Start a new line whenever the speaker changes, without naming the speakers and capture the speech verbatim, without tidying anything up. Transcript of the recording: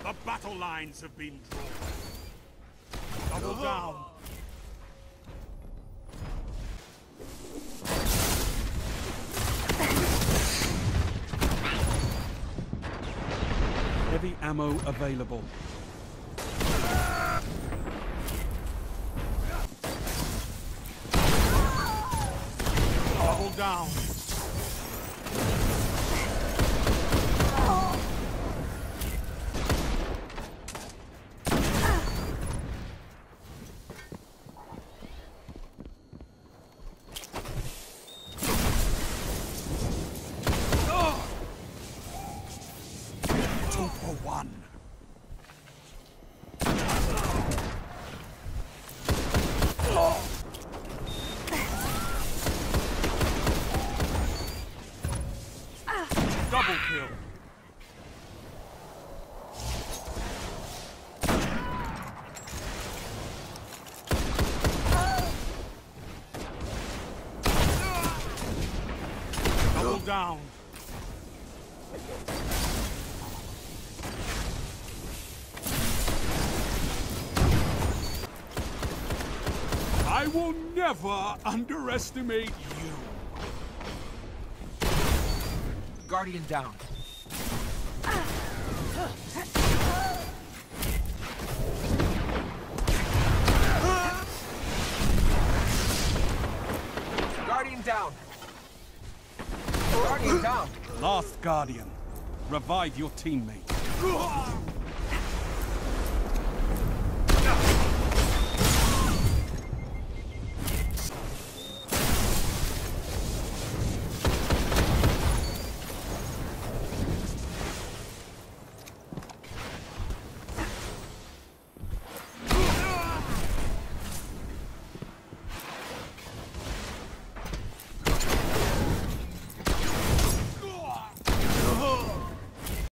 The battle lines have been drawn. Double down.
Heavy ammo available.
Double down. Two for one. Double kill. Double down. I will never underestimate you.
Guardian down. Guardian down. Guardian down.
Last Guardian. Revive your teammate.